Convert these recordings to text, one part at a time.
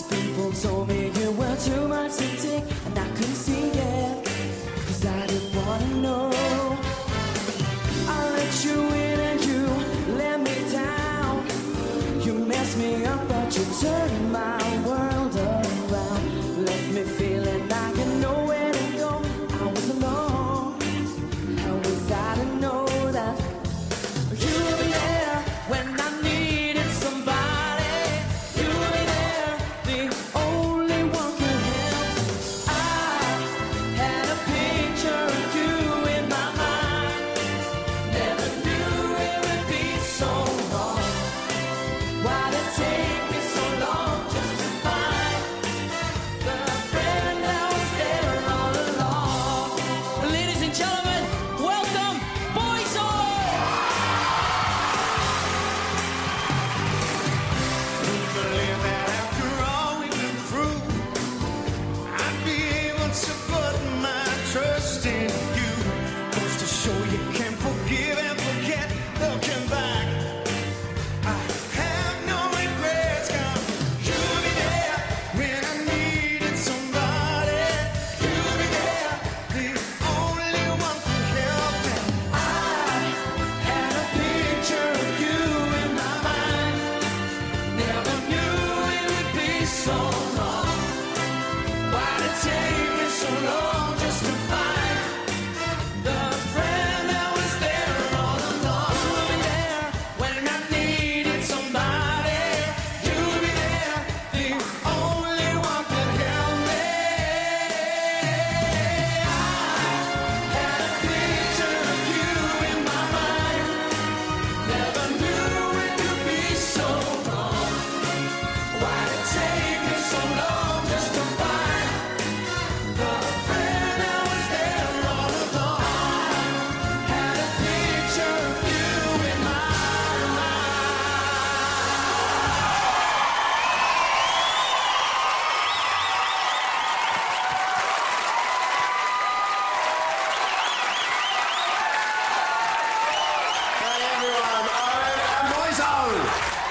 People told me you were too much to take, and I couldn't see it, 'cause I didn't wanna know. I let you in and you let me down. You messed me up, but you turned my world around. Left me feeling like I know where to go. I was alone. How was I to know that you were there when I needed somebody? You were there, the only one could help. I had a picture of you in my mind. Never knew it would be so long. Why did it take me so long just to find the friend that was there all along? Ladies and gentlemen, welcome Boyzone! Believe that after all we've been through, I'd be able to put my trust in you. Goes to show you can forgive and forget. Looking back, I have no regrets. 'Cause you'll be there when I needed somebody. You'll be there, the only one who helped me. I had a picture of you in my mind. Never knew it would be so long. Why did it take me so long just to find the friend that was there all along? You'll be there when I needed somebody. You'll be there, the only one that held me. I had a picture of you in my mind. Never knew it could be so long. Why did it take me so long just to find the friend that was there all along? Had a picture of you in my mind. Hey everyone, Owen and Boyzone!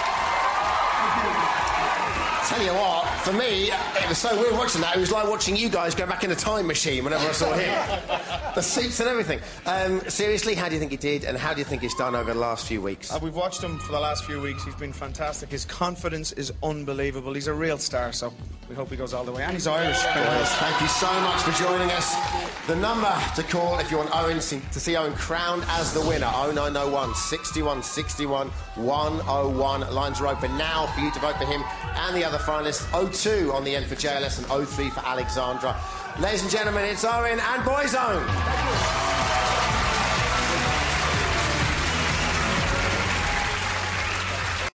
Tell you what, for me, it was so weird watching that. It was like watching you guys go back in a time machine whenever I saw him. The seats and everything. Seriously, how do you think he did, and how do you think he's done over the last few weeks? We've watched him for the last few weeks. He's been fantastic. His confidence is unbelievable. He's a real star, so we hope he goes all the way. And he's Irish. Yes, thank you so much for joining us. The number to call if you want Owen to see Owen crowned as the winner, 0901 61 61 101. Lines are open now for you to vote for him and the other finalists. 02 on the end for JLS and 03 for Alexandra. Ladies and gentlemen, it's Owen and Boyzone.